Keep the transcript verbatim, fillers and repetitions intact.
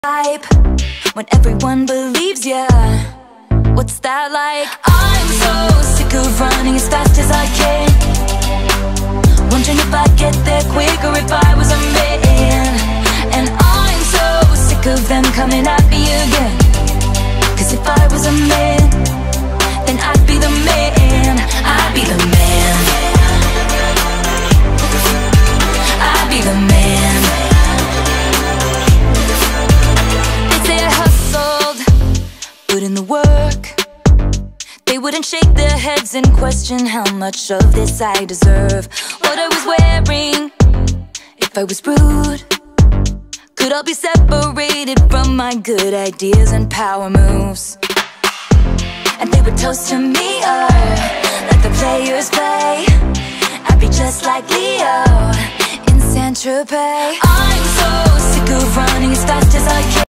hype when everyone believes ya. What's that like? I'm so sick of running as fast as I can, wondering if I'd get there quicker if I was a man. And I'm so sick of them coming at me again, 'cause if I was a man, then I'd be the man. I'd be the man. I'd be the man. They say I hustled, put in the work. They wouldn't shake their heads and question how much of this I deserve. What I was wearing, if I was rude, could all be separated from my good ideas and power moves. And they would toast to me, or let the players play. I'd be just like Leo in Saint Tropez. I'm so sick of running as fast as I can.